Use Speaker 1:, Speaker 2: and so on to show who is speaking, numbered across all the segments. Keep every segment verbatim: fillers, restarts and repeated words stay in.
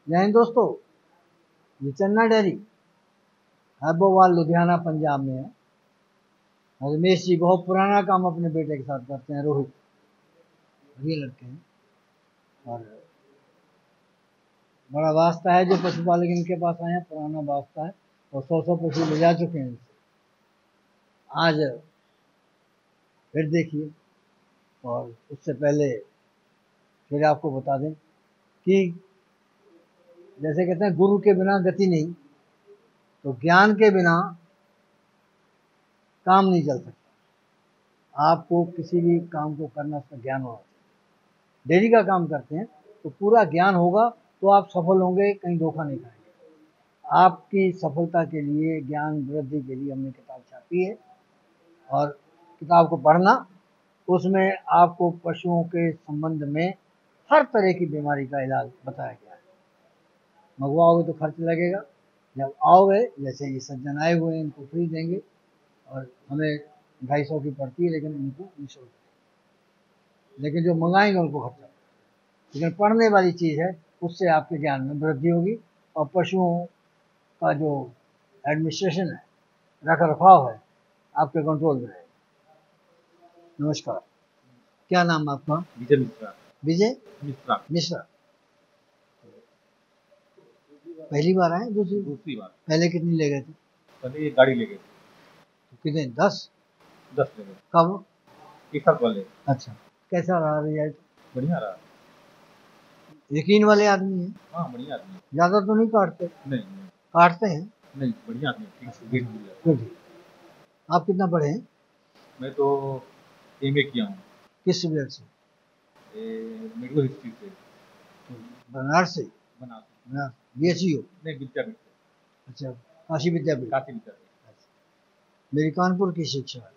Speaker 1: जय हिंद दोस्तों, ये चन्ना डेयरी हैबोवाल लुधियाना पंजाब में है। और रमेश जी बहुत पुराना काम अपने बेटे के साथ करते हैं, रोहित। ये लड़के हैं और बड़ा वास्ता है जो पशुपालक इनके पास आए हैं, पुराना वास्ता है और सौ सौ पशु ले जा चुके हैं इनसे। आज फिर देखिए, और उससे पहले फिर आपको बता दें कि जैसे कहते हैं गुरु के बिना गति नहीं, तो ज्ञान के बिना काम नहीं चल सकता। आपको किसी भी काम को करना उसका ज्ञान होना चाहिए। डेयरी का काम करते हैं तो पूरा ज्ञान होगा तो आप सफल होंगे, कहीं धोखा नहीं खाएंगे। आपकी सफलता के लिए, ज्ञान वृद्धि के लिए हमने किताब छापी है और किताब को पढ़ना, उसमें आपको पशुओं के संबंध में हर तरह की बीमारी का इलाज बताया गया है। मंगवाओगे तो खर्च लगेगा, जब आओगे, जैसे ये सज्जन आए हुए हैं, इनको फ्री देंगे और हमें ढाई सौ की पड़ती है, लेकिन इनको निःशुल्क, लेकिन जो मंगाएंगे उनको खर्चा। लेकिन पढ़ने वाली चीज़ है, उससे आपके ज्ञान में वृद्धि होगी और पशुओं का जो एडमिनिस्ट्रेशन है, रख रखाव है, आपके कंट्रोल में रहेगा। नमस्कार, क्या नाम है आपका?
Speaker 2: विजय मिश्रा।
Speaker 1: विजय
Speaker 2: मिश्रा
Speaker 1: मिश्रा। पहली बार आए? दूसरी
Speaker 2: दूसरी बार।
Speaker 1: पहले कितनी ले गए थे?
Speaker 2: पहले एक गाड़ी ले गए थे।
Speaker 1: तो कितने? दस
Speaker 2: दस ले गए।
Speaker 1: कब?
Speaker 2: एक साथ वाले।
Speaker 1: अच्छा, कैसा रहा रिजल्ट?
Speaker 2: बढ़िया रहा।
Speaker 1: यकीन वाले आदमी हैं?
Speaker 2: हाँ, बढ़िया आदमी।
Speaker 1: ज़्यादा तो नहीं काटते?
Speaker 2: नहीं नहीं
Speaker 1: काटते हैं?
Speaker 2: नहीं, बढ़िया आदमी। ठीक से देख लिया।
Speaker 1: फिर ठीक। आप कितना पढ़े हैं?
Speaker 2: मैं तो एम ए किया हूँ।
Speaker 1: किस सब्जेक्ट से?
Speaker 2: मेडिकल हिस्ट्री से।
Speaker 1: बनारस से?
Speaker 2: Banaras.
Speaker 1: Banaras B H U?
Speaker 2: नहीं, विद्यापीठ से।
Speaker 1: अच्छा, काशी विद्यापीठ।
Speaker 2: काशी विद्यापीठ।
Speaker 1: मेरी कानपुर की शिक्षा है।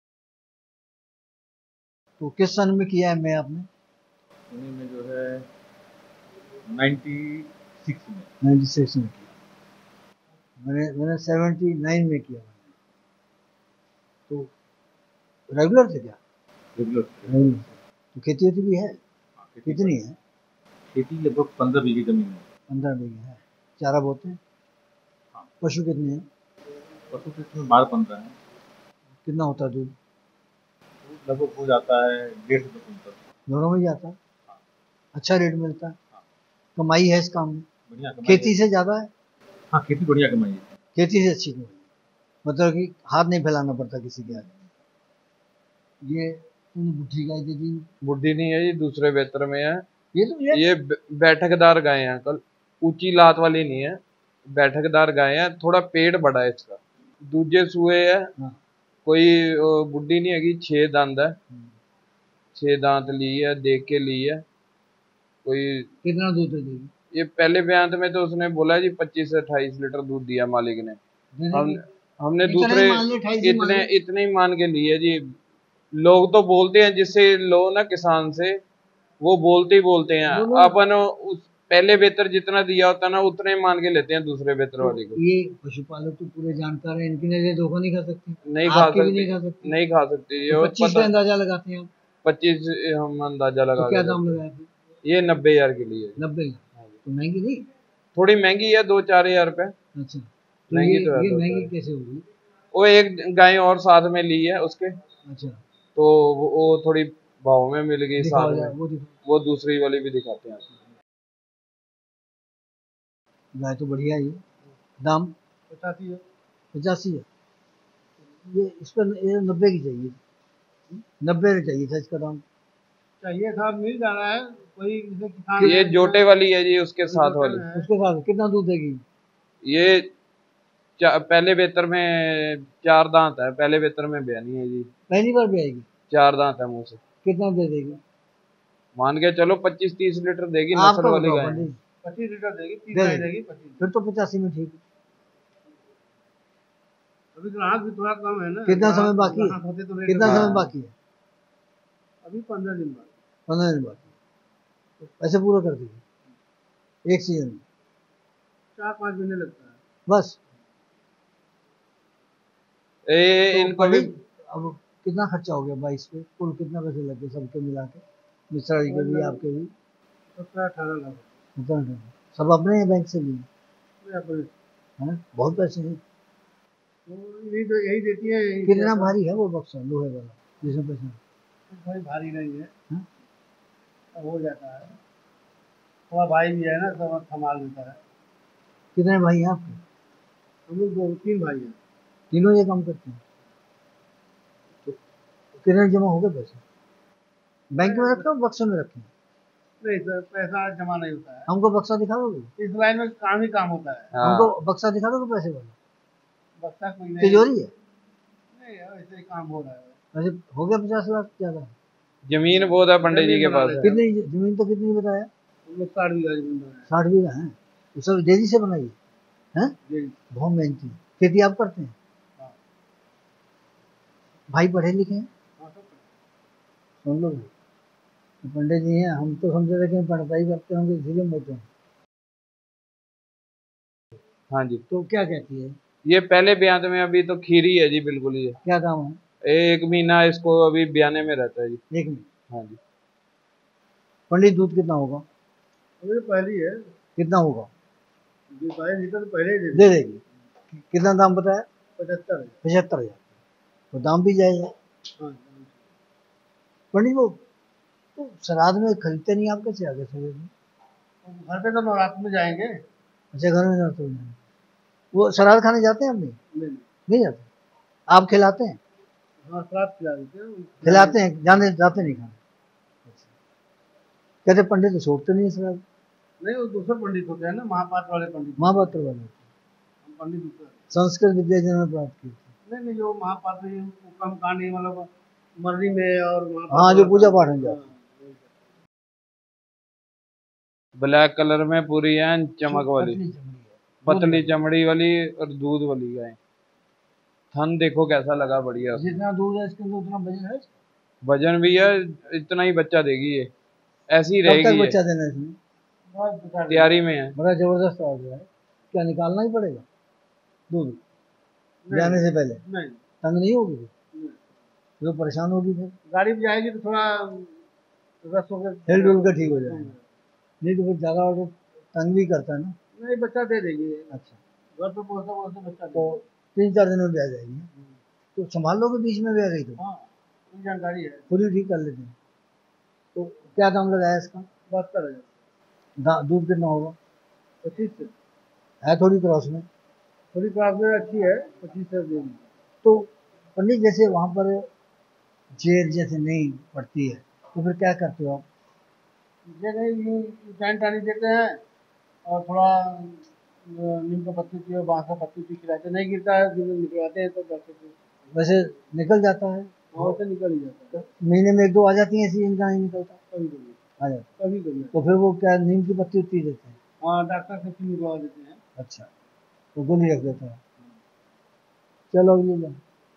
Speaker 1: तो किस सन में किया है मैं आपने?
Speaker 2: पुणे में जो है नाइन्टी सिक्स में।
Speaker 1: नाइन्टी सिक्स में किया। मैंने मैंने सेवेंटी नाइन में किया। मैंने तो रेगुलर थे क्या?
Speaker 2: रेगुलर।
Speaker 1: रेगुलर। तो खेती वेती भी है? कितनी है?
Speaker 2: खेती लगभग पंद्रह बीघे जमीन है।
Speaker 1: पंद्रह बीघे है। चारा बोते हैं?
Speaker 2: हाँ।
Speaker 1: पशु कितने हैं?
Speaker 2: पशु तो इसमें बारह पंद्रह है। कितना
Speaker 1: होता है दूध?
Speaker 2: लगभग हो जाता है डेढ़ सौ कुंटल।
Speaker 1: दोनों में जाता है?
Speaker 2: हाँ।
Speaker 1: अच्छा रेट मिलता है?
Speaker 2: हाँ।
Speaker 1: कमाई है इस काम में?
Speaker 2: बढ़िया कमाई
Speaker 1: खेती
Speaker 2: है।
Speaker 1: से ज़्यादा है?
Speaker 2: हाँ, खेती बढ़िया कमाई है। खेती
Speaker 1: से अच्छी कमाई, मतलब कि हाथ नहीं फैलाना पड़ता किसी के आगे। ये बुढ़ी गाय दे दी?
Speaker 3: बुढ़ी नहीं है, ये दूसरे बेहतर में है।
Speaker 1: ये तो ये,
Speaker 3: ये बैठकदार गाय है अंकल, ऊंची लात वाली नहीं है, बैठकदार गाय है। थोड़ा पेट बड़ा है इसका। दूजे सुए है।
Speaker 1: हाँ।
Speaker 3: कोई बुढ़ी नहीं है, छह दांत है। छह दांत ली है, देख के ली है। कोई
Speaker 1: कितना दूध देगी?
Speaker 3: ये पहले बयान में तो उसने बोला जी पच्चीस से अट्ठाईस लीटर दूध दिया मालिक ने। हम हमने दूसरे इतने इतने ही मान के लिए जी। लोग तो बोलते हैं, जिससे लो ना किसान से, वो बोलते ही बोलते हैं। अपन उस पहले बेहतर जितना दिया होता ना, उतने ही मान के लेते हैं दूसरे बेहतर वाले को।
Speaker 1: ये पशुपालक तो पूरे जानकार हैं, इनकी नजर धोखा नहीं खा सकती।
Speaker 3: नहीं खा सकती,
Speaker 1: नहीं खा सकती।
Speaker 3: नहीं खा सकती।
Speaker 1: तो पच्चीस का अंदाजा लगाते हैं?
Speaker 3: पच्चीस हम अंदाजा लगा।
Speaker 1: तो क्या दाम लगाया?
Speaker 3: ये नब्बे हजार के लिए।
Speaker 1: नब्बे? तो महंगी नहीं?
Speaker 3: थोड़ी महंगी है, दो चार हजार रुपए।
Speaker 1: अच्छा, तो महंगी ये, तो है। ये महंगी कैसे होगी?
Speaker 3: वो एक गाय और साथ में ली है उसके।
Speaker 1: अच्छा,
Speaker 3: तो वो थोड़ी भाव में मिल गई साथ में।
Speaker 1: वो,
Speaker 3: वो दूसरी वाली भी दिखाते हैं।
Speaker 1: गाय तो बढ़िया ही। दाम
Speaker 2: पचासी है।
Speaker 1: पचासी है। ये इस पर ये नब्बे की चाहिए, नब्बे चाहिए था इसका दाम।
Speaker 2: चाहिए था, मिल जाना है। कोई किसान
Speaker 3: ये जोटे वाली है जी, उसके साथ वाली।
Speaker 1: उसके साथ कितना दूध देगी
Speaker 3: ये? पहले बेहतर में चार दांत है, पहले बेहतर में बयानी है जी।
Speaker 1: पहली बार भी आएगी?
Speaker 3: चार दांत है मुंह से।
Speaker 1: कितना दे देगी?
Speaker 3: मान के चलो पच्चीस तीस लीटर देगी। नस्ल वाली गाय है।
Speaker 2: पच्चीस लीटर देगी, तीस गाय देगी पच्चीस।
Speaker 1: फिर तो पचासी में ठीक है।
Speaker 2: अभी ग्राहक भी थोड़ा कम है ना।
Speaker 1: कितना समय बाकी है?
Speaker 2: तो
Speaker 1: कितना समय बाकी है?
Speaker 2: अभी पंद्रह दिन बाद।
Speaker 1: पंद्रह दिन बाकी। ऐसे पूरा कर देगी एक सीजन में?
Speaker 2: चार पाँच महीने लगता है
Speaker 1: बस।
Speaker 3: ए,
Speaker 1: तो
Speaker 3: इनको भी
Speaker 1: अब कितना खर्चा हो गया बाईस पे? कुल कितना पैसे लगे सबके मिला के? मिश्रा जी के भी, आपके भी?
Speaker 2: सत्रह अठारह लाख।
Speaker 1: सब अपने बैंक से लिए
Speaker 2: मैं अपने
Speaker 1: हैं? बहुत पैसे हैं।
Speaker 2: तो यही तो यही देती है, यही
Speaker 1: कितना
Speaker 2: देता है।
Speaker 1: भारी है वो बक्सा लोहे वाला जिसमें पैसा?
Speaker 2: कोई भारी नहीं है,
Speaker 1: हाँ?
Speaker 2: हो जाता है। थोड़ा भाई भी है ना, सब संभाल लेता है।
Speaker 1: कितने भाई हैं आपके?
Speaker 2: हम लोग दो तीन भाई हैं।
Speaker 1: तीनों ये काम करते हैं? तो कितने जमा हो गए पैसे? बैंक में रखे हो बक्सों में रखे हैं?
Speaker 2: नहीं सर, पैसा जमा नहीं होता है।
Speaker 1: हमको बक्सा दिखा दोगे?
Speaker 2: इस लाइन में काम ही काम होता है।
Speaker 3: हाँ।
Speaker 1: हमको बक्सा दिखा दोगे पैसे वाला?
Speaker 2: बक्सा कोई नहीं।
Speaker 1: तिजोरी है?
Speaker 2: नहीं यार, ऐसे ही काम हो रहा है।
Speaker 1: वैसे हो गया पचास लाख ज्यादा?
Speaker 3: जमीन बहुत है पंडित जी के पास।
Speaker 1: कितनी जमीन तो कितनी बताया?
Speaker 2: हम लोग साठ बीघा जमीन बनाए।
Speaker 1: साठ बीघा है? तो सब डेजी से बनाई है?
Speaker 2: जी।
Speaker 1: बहुत मेहनती। खेती आप करते हैं?
Speaker 2: हाँ।
Speaker 1: भाई पढ़े लिखे हैं?
Speaker 2: हाँ, सब
Speaker 1: सुन लो, तो पंडित जी हैं, हम तो समझ रहे कि पढ़ाई करते होंगे इसीलिए मोटे हैं।
Speaker 3: हाँ जी।
Speaker 1: तो क्या कहती है?
Speaker 3: ये पहले ब्याह में अभी तो खीरी है जी, बिल्कुल ही है।
Speaker 1: क्या काम है?
Speaker 3: एक महीना इसको अभी ब्याने में रहता है जी।
Speaker 1: एक मिनट।
Speaker 3: हाँ जी।
Speaker 1: पंडित दूध कितना होगा?
Speaker 2: अभी पहली है।
Speaker 1: कितना होगा?
Speaker 2: जी बाईस लीटर पहले ही दे
Speaker 1: दे देगी। कितना दाम बताया?
Speaker 2: पचहत्तर है।
Speaker 1: पचहत्तर हजार तो दाम भी जायज है।
Speaker 2: हाँ।
Speaker 1: पंडित वो तो श्राद्ध में खरीदते नहीं, आप कैसे आगे सवेरे में?
Speaker 2: घर पे तो नवरात्र में जाएंगे।
Speaker 1: अच्छा, घर में जाते हैं? वो श्राद्ध खाने जाते हैं? हम नहीं
Speaker 2: नहीं
Speaker 1: नहीं जाते? आप खिलाते हैं?
Speaker 2: हाँ, श्राद्ध खिला देते हैं।
Speaker 1: खिलाते हैं, जाने जाते नहीं खाने? कहते पंडित तो छोड़ते नहीं श्राद्ध।
Speaker 2: नहीं, वो दूसरे पंडित होते हैं ना, महापात्र वाले पंडित।
Speaker 1: महापात्र वाले
Speaker 2: हम पंडित दूसरे।
Speaker 1: संस्कृत विद्या जिन्होंने प्राप्त की थी।
Speaker 2: नहीं नहीं, जो महापात्र कम कांड मतलब मरनी में और
Speaker 1: हाँ, जो पूजा पाठ में जाते हैं।
Speaker 3: ब्लैक कलर में पूरी है चमक वाली,
Speaker 1: पतली चमड़ी है,
Speaker 3: पतली चमड़ी वाली और दूध वाली गाय। थन देखो कैसा लगा, बढ़िया।
Speaker 1: जितना दूध है इसके अंदर उतना वजन है।
Speaker 3: वजन भी है, इतना ही बच्चा देगी ये, ऐसी ही
Speaker 1: कब तक
Speaker 3: रहेगी
Speaker 1: बच्चा
Speaker 3: ये।
Speaker 1: देना है इसमें?
Speaker 3: तैयारी में है।
Speaker 1: बड़ा जबरदस्त आ गया है। क्या निकालना ही पड़ेगा दूध जाने से पहले?
Speaker 2: नहीं,
Speaker 1: तंग नहीं होगी?
Speaker 2: नहीं।
Speaker 1: जो परेशान होगी फिर
Speaker 2: गाड़ी में जाएगी तो थोड़ा रस होकर
Speaker 1: हिल डुल कर ठीक हो जाएगा। नहीं तो फिर ज्यादा ऑर्डर तंग भी करता है ना।
Speaker 2: नहीं, बच्चा दे देगी।
Speaker 1: अच्छा,
Speaker 2: घर पे पहुंचता पहुंचता बच्चा दे
Speaker 1: तो तीन चार दिन में भी आ जाएगी। तो संभाल लोगे बीच में भी आ गई तो?
Speaker 2: हाँ, ये जानकारी है।
Speaker 1: पूरी ठीक कर लेते हैं। तो क्या दाम लगाया इसका?
Speaker 2: बहत्तर हजार।
Speaker 1: दा- दूध कितना होगा?
Speaker 2: पच्चीस से
Speaker 1: है थोड़ी क्रॉस में।
Speaker 2: थोड़ी क्लास में अच्छी है, पच्चीस से देगी।
Speaker 1: तो पंडित जैसे वहाँ पर जेर जैसे नहीं पड़ती है तो फिर क्या करते हो आप?
Speaker 2: जगह यूँ टाइम टानी देते हैं और थोड़ा नीम का पत्ती की और बांस का पत्ती की खिलाते, नहीं गिरता है जो निकलवाते हैं तो डॉक्टर को
Speaker 1: वैसे निकल जाता है?
Speaker 2: वहाँ से निकल ही जाता है।
Speaker 1: महीने में एक दो आ जाती है ऐसी, इनका नहीं निकलता?
Speaker 2: कभी कभी
Speaker 1: आ जाता।
Speaker 2: कभी कभी
Speaker 1: तो फिर वो क्या नीम की पत्ती उत्ती देते हैं?
Speaker 2: हाँ, डॉक्टर से फिर निकलवा देते हैं।
Speaker 1: अच्छा, तो गोली रख देता है। चलो अगली लो।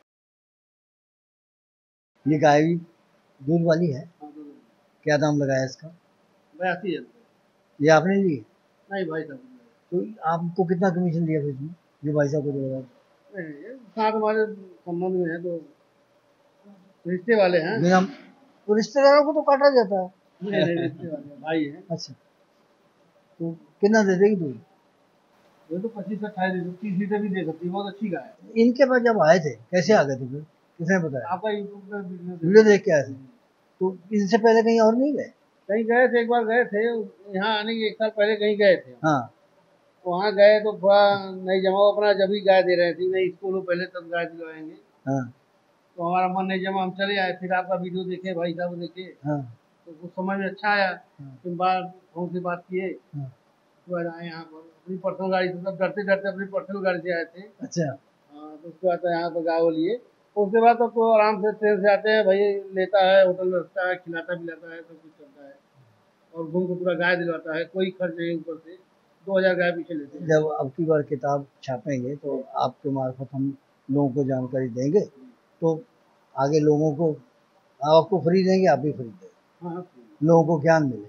Speaker 1: ये गाय भी दूध वाली है?
Speaker 2: हाँ, तो
Speaker 1: क्या दाम लगाया इसका?
Speaker 2: बयासी है।
Speaker 1: ये आपने ली?
Speaker 2: नहीं भाई साहब,
Speaker 1: तो आपको कितना कमीशन दिया फिर इसमें जो भाई साहब को दिया?
Speaker 2: नहीं ये साथ हमारे संबंध में है तो रिश्ते वाले हैं।
Speaker 1: बिना तो रिश्तेदारों को तो काटा जाता है।
Speaker 2: नहीं नहीं, रिश्ते वाले हैं, भाई हैं।
Speaker 1: अच्छा, तो कितना दे देगी दूध?
Speaker 2: वो तो पच्चीस अट्ठाईस लीटर तीस लीटर भी दे सकती है, बहुत अच्छी गाय है।
Speaker 1: इनके पास जब आए थे कैसे आ गए थे फिर, किसने बताया?
Speaker 2: आपका यूट्यूब पे वीडियो
Speaker 1: वीडियो देख के आए थे? तो इनसे पहले कहीं और नहीं गए?
Speaker 2: कहीं गए थे, एक बार गए थे यहाँ आने के एक साल पहले कहीं गए थे।
Speaker 1: हाँ,
Speaker 2: वहाँ गए तो थोड़ा नहीं जमा, वो अपना जब ही गाय दे रहे थे, नहीं स्कूल पहले तब गाय दिलवाएंगे,
Speaker 1: हाँ,
Speaker 2: तो हमारा मन नहीं जमा, हम चले आए। फिर आपका वीडियो देखे, भाई साहब देखे,
Speaker 1: हाँ,
Speaker 2: तो कुछ समझ में अच्छा आया।
Speaker 1: हाँ,
Speaker 2: फिर बार फोन से बात किए,
Speaker 1: हाँ।
Speaker 2: तो आए यहाँ पर अपनी पर्सनल गाड़ी से, सब डरते डरते अपनी पर्सनल गाड़ी से आए थे।
Speaker 1: अच्छा,
Speaker 2: हाँ, तो उसके बाद यहाँ पर गाय वो लिए, उसके बाद तो, तो आराम से ट्रेन से आते हैं, भाई लेता है, होटल में रखता है, खिलाता पिलाता है, सब कुछ करता है और घूम को पूरा गाय दिलवाता है, कोई खर्च नहीं ऊपर से। दो हजार गाय पीछे लेते हैं।
Speaker 1: जब अब की बार किताब छापेंगे तो आपके मार्फत हम लोगों को जानकारी देंगे, तो आगे लोगों को आपको फ्री देंगे, आप भी फ्री देंगे,
Speaker 2: हाँ हाँ,
Speaker 1: लोगों को ज्ञान मिले।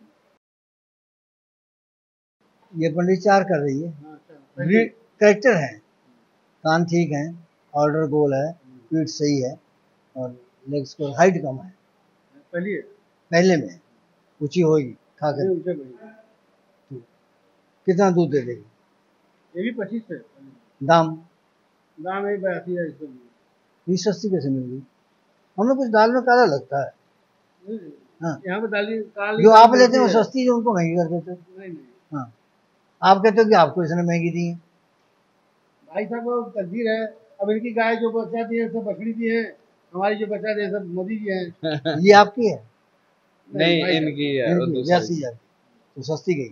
Speaker 1: ये पंडित चार कर रही है।
Speaker 2: हाँ, अच्छा।
Speaker 1: करेक्टर है, कान ठीक है, ऑर्डर गोल है, पीठ सही है और लेग्स को हाइट कम है।
Speaker 2: पहली है,
Speaker 1: पहले में ऊंची होगी खा कर।
Speaker 2: ऊंचे भाई।
Speaker 1: कितना दूध दे देगी?
Speaker 2: ये भी पच्चीस है।
Speaker 1: दाम
Speaker 2: दाम है बयासी है इसको।
Speaker 1: ये सस्ती कैसे मिल गई? हमें कुछ दाल में काला लगता है। हाँ,
Speaker 2: यहाँ पे दाली काली
Speaker 1: जो
Speaker 2: दाल
Speaker 1: आप लेते
Speaker 2: मिलती
Speaker 1: हो
Speaker 2: है।
Speaker 1: सस्ती, जो उनको महंगी कर देते हो।
Speaker 2: नहीं नहीं
Speaker 1: हाँ, आप कहते हो कि आपको इसने महंगी दी है।
Speaker 2: भाई साहब वो तकदीर है। अब इनकी गाय जो बचाती है सब बकरी की है, हमारी जो बचाते हैं सब मोदी की है।
Speaker 1: ये आपकी है?
Speaker 3: नहीं,
Speaker 2: भाई साहब,
Speaker 3: इनकी है, वो
Speaker 1: इनकी
Speaker 3: दूसरी।
Speaker 1: बयासी हजार तो सस्ती गई,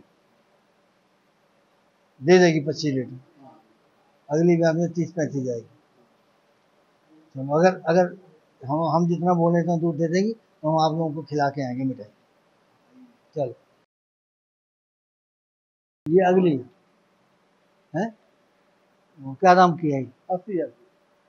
Speaker 1: दे देगी पच्चीस लीटर। अगली बार में तीस पैंतीस जाएगी। तो अगर अगर हम हम जितना बोले इतना दूध दे देगी तो हम आप लोगों को खिला के आएंगे मिठाई। चलो, ये अगली है, वो क्या दाम की है?
Speaker 2: अस्सी हजार।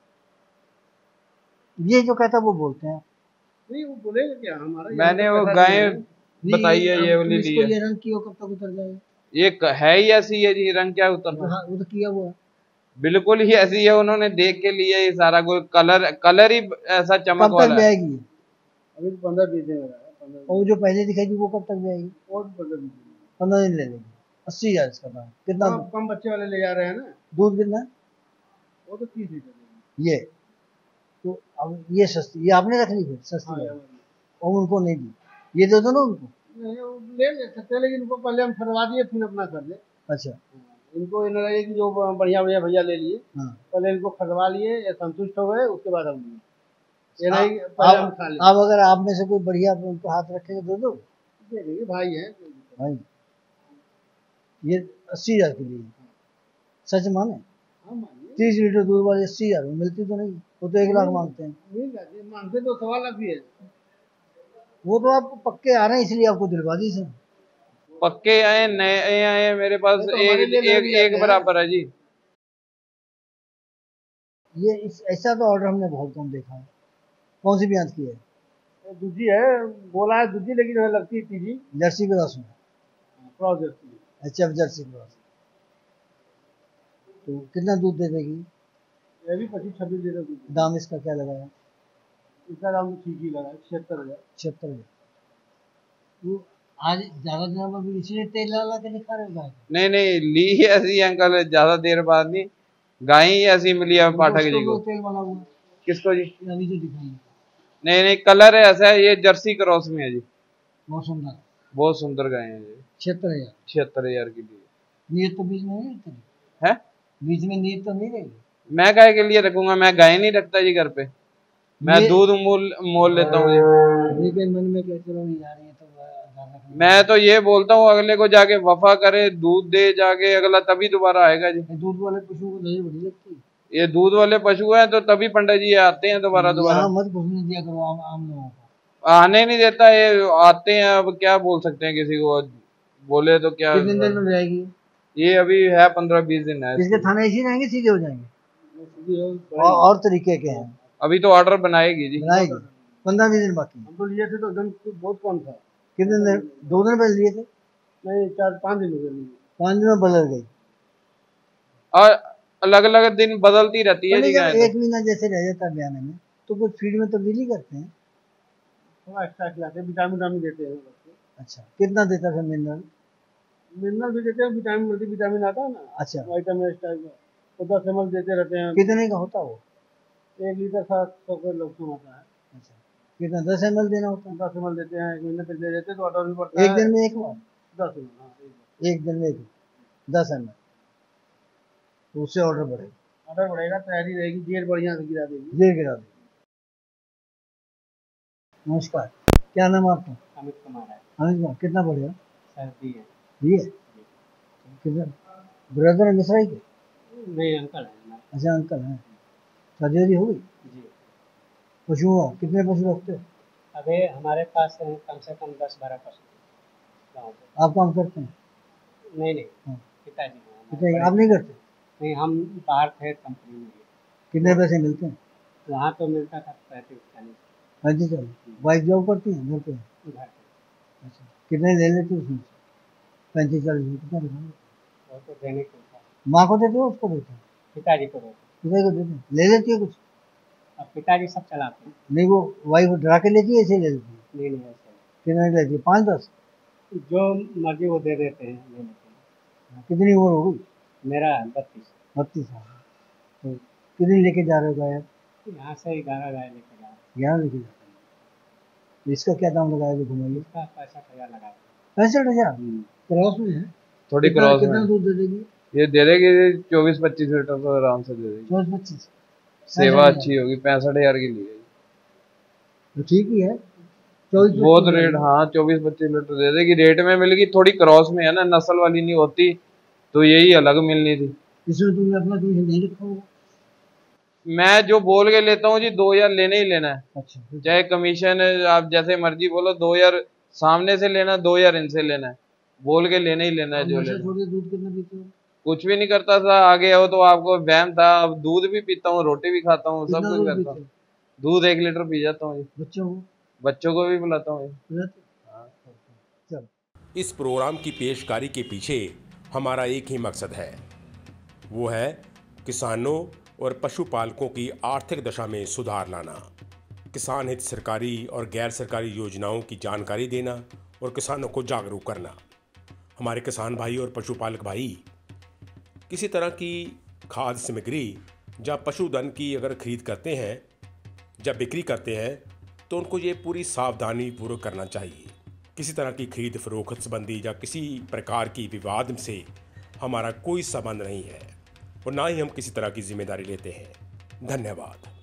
Speaker 1: ये जो कहता है वो बोलते हैं।
Speaker 2: नहीं वो बोलेगा क्या हमारा।
Speaker 3: मैंने वो गाय बताई है, ये वाली ली है।
Speaker 1: ये रंग किया कब तक उतर जाएगा?
Speaker 3: ये क- है ही ऐसी है जी, रंग क्या उतरना।
Speaker 1: हाँ, वो तो किया हुआ है।
Speaker 3: बिल्कुल ही ऐसी है, उन्होंने देख के लिया ये सारा कुछ। कलर कलर ही ऐसा चमक
Speaker 1: कब तक
Speaker 3: वाला है।
Speaker 1: जाएगी?
Speaker 2: अभी तो पंद्रह बीस दिन लगा है। पंद्रह
Speaker 1: और वो जो पहले दिखाई थी वो कब तक जाएगी?
Speaker 2: और पंद्रह बीस दिन।
Speaker 1: पंद्रह दिन ले लेंगे। अस्सी हजार इसका दाम। कितना
Speaker 2: हाँ, कम बच्चे वाले ले जा रहे हैं ना,
Speaker 1: दूध कितना?
Speaker 2: वो तो तीस लीटर देंगे।
Speaker 1: ये तो अब ये सस्ती, ये आपने रख ली फिर सस्ती
Speaker 2: हाँ,
Speaker 1: वाली?
Speaker 2: यार।
Speaker 1: और उनको नहीं दी, ये दे दो ना उनको।
Speaker 2: नहीं वो ले ले सकते हैं, लेकिन इनको पहले हम छड़वा दिए फिर अपना कर ले।
Speaker 1: अच्छा।
Speaker 2: इनको इन लगे कि जो बढ़िया बढ़िया भैया ले लिए,
Speaker 1: हाँ,
Speaker 2: पहले इनको खटवा लिए, ये संतुष्ट हो गए, उसके बाद हम लिए। ये नहीं
Speaker 1: आप
Speaker 2: पहले हम खा ले।
Speaker 1: आप अगर आप में से कोई बढ़िया उनको हाथ रखेंगे दे दो।
Speaker 2: दे देंगे, भाई है।
Speaker 1: भाई ये अस्सी हजार की दी, सच माने?
Speaker 2: हाँ मानिए,
Speaker 1: तीस लीटर दूध वाली अस्सी हजार में मिलती तो नहीं, वो तो एक लाख मांगते हैं।
Speaker 2: मिल जाती है, मानते तो सवा लाख भी है।
Speaker 1: वो तो आप पक्के आ रहे हैं इसलिए आपको दिलवा दी से।
Speaker 3: पक्के आए नए आए मेरे पास,
Speaker 2: तो हमारे
Speaker 3: एक
Speaker 2: लिए ले
Speaker 3: एक
Speaker 2: भी जाते
Speaker 3: एक
Speaker 2: हैं।
Speaker 3: बराबर है जी।
Speaker 1: ये इस ऐसा तो ऑर्डर हमने बहुत कम देखा है। कौन सी ब्याज की है?
Speaker 2: ये दूधी है, बोला है दूधी, लेकिन हमें लगती है तीजी
Speaker 1: जर्सी क्रॉस में?
Speaker 2: क्रॉस जर्सी है।
Speaker 1: अच्छा, जर्सी क्रॉस। तो कितना दूध दे देगी?
Speaker 2: ये भी पच्चीस छब्बीस लीटर दूध है।
Speaker 1: दाम इसका क्या लगाया?
Speaker 2: इसका दाम तो ठीक ही लगा है, छिहत्तर हजार।
Speaker 1: छिहत्तर हजार। वो आज ज्यादा दिनों में भी इसलिए तेल ला के दिखा रहे हो गाय?
Speaker 3: नहीं नहीं, ली ही ऐसी अंकल, ज्यादा देर बाद नहीं। गाय ही ऐसी मिली है पाठक जी को।
Speaker 1: तेल बना हुआ
Speaker 3: किसको जी?
Speaker 1: अभी जो दिखाई
Speaker 3: नहीं नहीं, कलर ऐसा है, ये जर्सी क्रॉस में है जी।
Speaker 1: बहुत सुंदर,
Speaker 3: बहुत सुंदर गाय है जी।
Speaker 1: छिहत्तर हजार।
Speaker 3: छिहत्तर हजार की ली
Speaker 1: नीयत तो बीच में नहीं रहती
Speaker 3: है।
Speaker 1: बीच में नीयत तो नहीं रहेगी?
Speaker 3: मैं गाय के लिए रखूंगा, मैं गाय नहीं रखता जी घर पे। मैं
Speaker 1: ये-
Speaker 3: दूध मोल मोल लेता हूँ जी।
Speaker 1: ये के मन में क्या चलो नहीं जा रही है तो ध्यान रखना।
Speaker 3: मैं तो ये बोलता हूँ अगले को जाके वफा करे, दूध दे जाके अगला, तभी दोबारा आएगा जी।
Speaker 1: दूध वाले पशु को दही बड़ी लगती है।
Speaker 3: ये दूध वाले पशु हैं तो तभी पंडित जी आते हैं दोबारा दोबारा।
Speaker 1: यहाँ मत घुसने दिया करो आम आम लोगों को।
Speaker 3: आने नहीं देता ये, आते हैं। अब क्या बोल सकते हैं किसी को, बोले तो क्या।
Speaker 1: कितने दिन में जाएगी?
Speaker 3: ये अभी है पंद्रह बीस दिन है।
Speaker 1: इसके थाने ऐसे ही रहेंगे, सीधे हो जाएंगे?
Speaker 2: सीधी हो,
Speaker 1: और, और तरीके के हैं?
Speaker 3: अभी तो ऑर्डर बनाएगी जी।
Speaker 1: बनाएगी। पंद्रह बीस दिन बाकी।
Speaker 2: हम तो लिए थे तो एकदम बहुत कम था।
Speaker 1: कितने दिन? दो दिन पहले लिए थे?
Speaker 2: नहीं, चार पाँच दिन हो गए लिए।
Speaker 1: पाँच दिन में बदल गई।
Speaker 3: और अलग अलग दिन बदलती रहती है जी
Speaker 1: जब
Speaker 3: गाय
Speaker 1: एक
Speaker 3: तो।
Speaker 1: महीना जैसे रह जाता है बयाने में तो कुछ फीड में तब्दीली करते हैं?
Speaker 2: थोड़ा एक्स्ट्रा खिलाते हैं, विटामिन विटामिन देते हैं बच्चे।
Speaker 1: अच्छा, कितना देता है मिनरल?
Speaker 2: मिनरल भी देते हैं, विटामिन मल्टी विटामिन आता है ना,
Speaker 1: अच्छा,
Speaker 2: विटामिन इस टाइप का, तो दस एम एल देते रहते हैं।
Speaker 1: कितने का होता वो?
Speaker 2: एक लीटर सात सौ का लमसम आता है।
Speaker 1: अच्छा, कितना? दस एम एल देना होता है?
Speaker 2: दस एम एल देते हैं, एक महीने तक दे देते हैं, तो ऑर्डर भी पड़ता
Speaker 1: एक
Speaker 2: है।
Speaker 1: दिन में एक बार?
Speaker 2: दस एम एल, हाँ एक बार।
Speaker 1: एक दिन में एक दस एम एल, तो उससे ऑर्डर बढ़ेगा।
Speaker 2: ऑर्डर बढ़ेगा, तैयारी रहेगी, जेर बढ़िया से गिरा देगी।
Speaker 1: ये गिरा देगी। नमस्कार, क्या नाम है आपका?
Speaker 2: अमित कुमार है।
Speaker 1: अमित कुमार, कितना बढ़ेगा?
Speaker 2: सर्दी है।
Speaker 1: ये कितना ब्रदर है मिश्रा के?
Speaker 2: नहीं, अंकल है हमारे।
Speaker 1: अच्छा, अंकल हैं। शादी वादी हो गई?
Speaker 2: जी।
Speaker 1: पशु हो? कितने पशु रखते हो?
Speaker 2: अभी हमारे पास कम से कम दस बारह पशु गाँव पे।
Speaker 1: आप काम करते हैं?
Speaker 2: नहीं नहीं,
Speaker 1: हाँ।
Speaker 2: पिताजी हैं हमारे।
Speaker 1: पिताजी आप नहीं करते?
Speaker 2: नहीं, हम बाहर थे कंपनी में।
Speaker 1: कितने पैसे मिलते हैं?
Speaker 2: वहाँ तो मिलता था पैंतीस चालीस।
Speaker 1: पैंतीस चालीस। वाइफ जॉब करती हैं घर पे?
Speaker 2: घर पे।
Speaker 1: अच्छा, कितने ले लेते हो उसमें? पैंतीस चालीस में कितना दिखाओगे?
Speaker 2: वो तो देने को था।
Speaker 1: माँ को देते हो उसको देते हो?
Speaker 2: पिताजी को देते।
Speaker 1: पिताजी को देते हैं। ले लेती है कुछ?
Speaker 2: अब पिताजी सब चलाते हैं।
Speaker 1: नहीं, वो वाइफ डरा के लेती है ऐसे ले लेती है?
Speaker 2: नहीं नहीं, ऐसे
Speaker 1: कितने लेती है? पाँच दस?
Speaker 2: जो मर्जी वो दे देते हैं, ले लेते हैं।
Speaker 1: कितनी उम्र हो गई?
Speaker 4: मेरा बत्तीस।
Speaker 1: बत्तीस साल। तो कितनी लेके जा रहे हो गाय?
Speaker 4: यहाँ से ग्यारह गाय लेकर जा रहा हूँ।
Speaker 1: ग्यारह लेके जाते हैं। तो इसका क्या दाम लगाया जो घुमाइए?
Speaker 4: इसका पैंसठ हज़ार लगा।
Speaker 1: पैंसठ हजार क्रॉस में है?
Speaker 3: थोड़ी
Speaker 1: कितना
Speaker 3: क्रॉस
Speaker 1: कितना
Speaker 3: में
Speaker 1: दूध दे देगी?
Speaker 3: ये दे देगी चौबीस पच्चीस लीटर तो आराम से दे देगी।
Speaker 1: चौबीस पच्चीस।
Speaker 3: सेवा अच्छी होगी, पैंसठ हजार की लिए
Speaker 1: तो ठीक ही है। चौबीस
Speaker 3: बहुत रेट, हाँ चौबीस पच्चीस लीटर दे देगी। रेट में मिलेगी, थोड़ी क्रॉस में है ना, नस्ल वाली नहीं होती तो यही अलग मिलनी थी।
Speaker 1: इसमें तुमने अपना कमीशन नहीं रखा होगा?
Speaker 3: मैं जो बोल के लेता हूँ जी दो हजार लेने ही लेना है।
Speaker 1: अच्छा,
Speaker 3: चाहे कमीशन आप जैसे मर्जी बोलो, दो हजार सामने से लेना, दो हजार इनसे लेना है, बोल के लेना ही लेना है। जो लेना
Speaker 1: छोड़ के दूध कितना पीते हो?
Speaker 3: कुछ भी नहीं करता था, आगे हो तो आपको वहम था। अब दूध भी पीता हूँ, रोटी भी खाता हूँ, सब कुछ करता हूँ। दूध एक लीटर पी जाता हूँ।
Speaker 1: बच्चों को
Speaker 3: बच्चों को भी पिलाता हूँ।
Speaker 5: इस प्रोग्राम की पेशकारी के पीछे हमारा एक ही मकसद है, वो है किसानों और पशुपालकों की आर्थिक दशा में सुधार लाना, किसान हित सरकारी और गैर सरकारी योजनाओं की जानकारी देना और किसानों को जागरूक करना। हमारे किसान भाई और पशुपालक भाई किसी तरह की खाद्य सामग्री या पशुधन की अगर खरीद करते हैं या बिक्री करते हैं तो उनको ये पूरी सावधानी पूर्वक करना चाहिए। किसी तरह की खरीद फरोख्त संबंधी या किसी प्रकार की विवाद से हमारा कोई संबंध नहीं है और ना ही हम किसी तरह की जिम्मेदारी लेते हैं। धन्यवाद।